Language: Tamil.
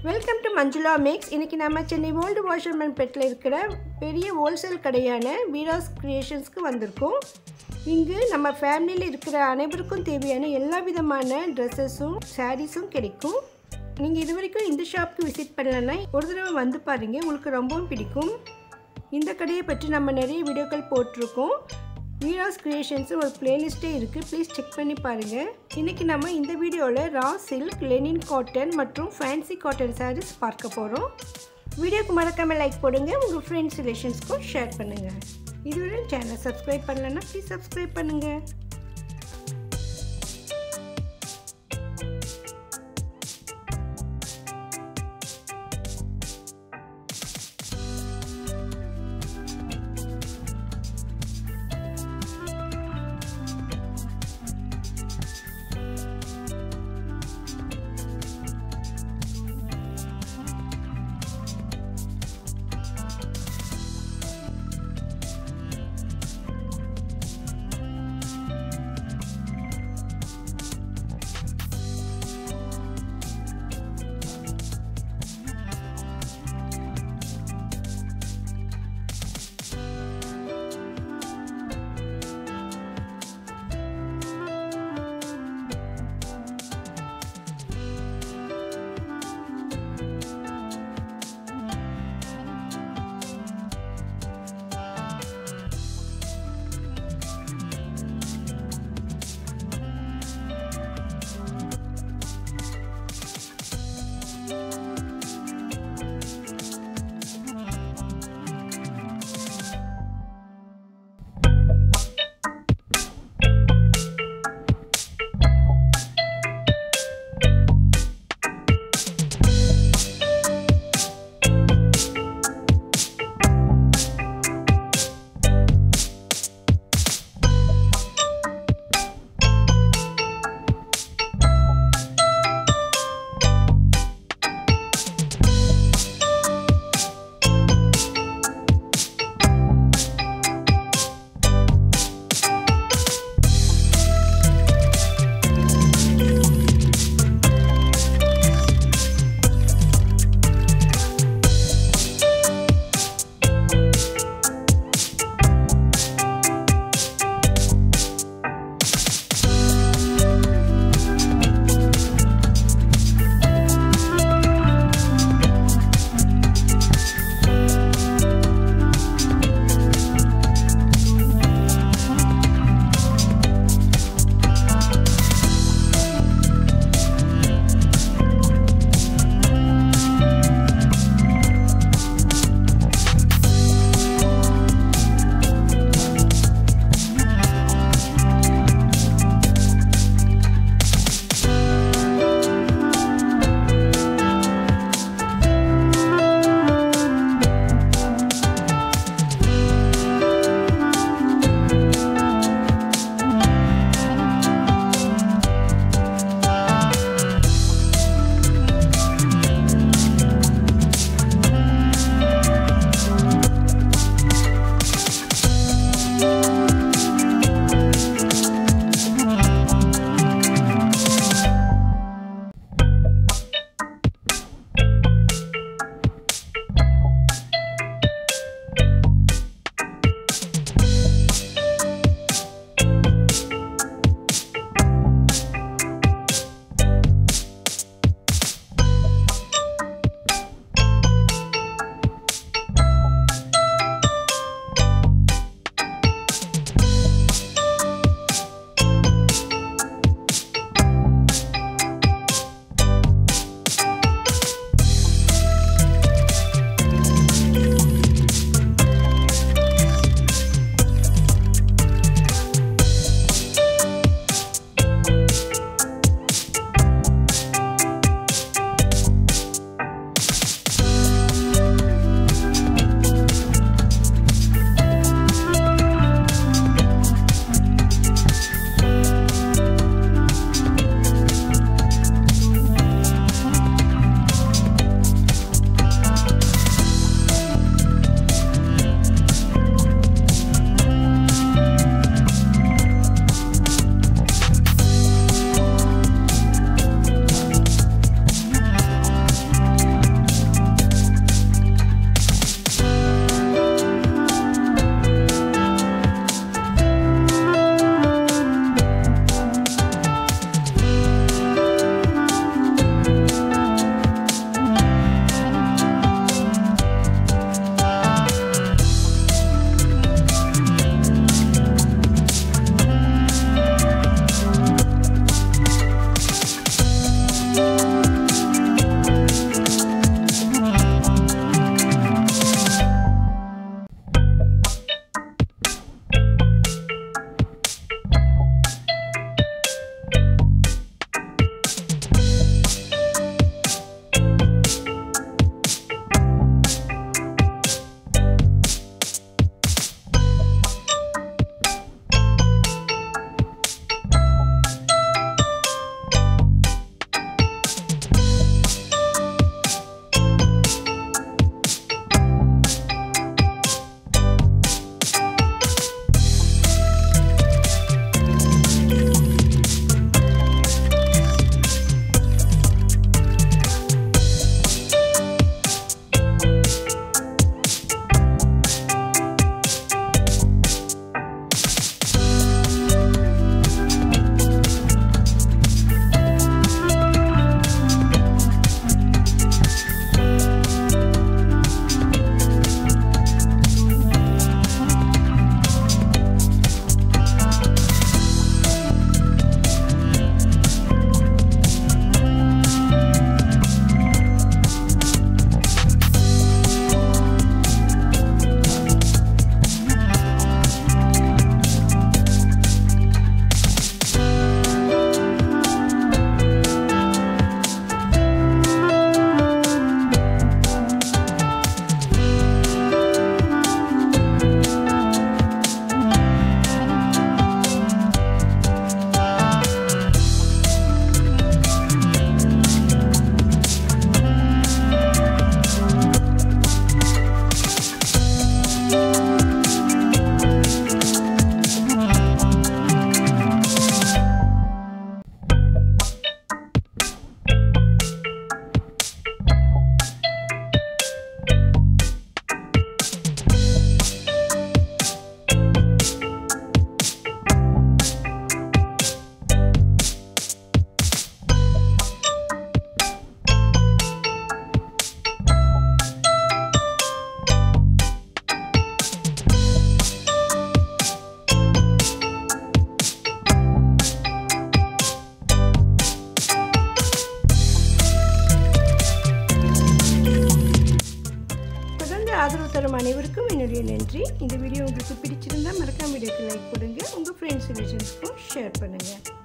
Welcome to Manjula Makes. இன்னைக்கு நம்ம சென்னை ஓல்ட் வாஷர்மென்பெட்ல இருக்கிற பெரிய ஹோல்சேல் கடையான Veeras Creationsக்கு வந்திருக்கோம். இங்கு நம்ம ஃபேமிலில இருக்கிற அனைவருக்கும் தேவையான எல்லா விதமான Dressesஸும் சாரீஸும் கிடைக்கும். நீங்க இதுவரைக்கும் இந்த ஷாப்க்கு விசிட் பண்ணலனா ஒரு தடவை வந்து பாருங்க, உங்களுக்கு ரொம்பவும் பிடிக்கும். இந்த கடையை பற்றி நம்ம நிறைய வீடியோக்கள் போட்டுருக்கோம். Veeras Creations ஒரு பிளேலிஸ்டே இருக்கு, ப்ளீஸ் செக் பண்ணி பாருங்க. இன்னைக்கு நம்ம இந்த வீடியோல ரா சில்க், லெனின் காட்டன் மற்றும் ஃபேன்சி காட்டன் sarees பார்க்க போறோம். வீடியோக்கு மறக்காம லைக் போடுங்க, உங்க ஃப்ரெண்ட்ஸ் ரிலேஷன்ஸ்க்கும் ஷேர் பண்ணுங்க. இதுவரை சேனலை சப்ஸ்கிரைப் பண்ணலனா ப்ளீஸ் சப்ஸ்கிரைப் பண்ணுங்க. ஆதரவு தரும் அனைவருக்கும் என்னுடைய நன்றி. இந்த வீடியோ உங்களுக்கு பிடிச்சிருந்தால் மறக்காம வீடியோக்கு லைக் கொடுங்க. உங்கள் ஃப்ரெண்ட்ஸ் ரிலேஷன்ஸ்க்கும் ஷேர் பண்ணுங்கள்.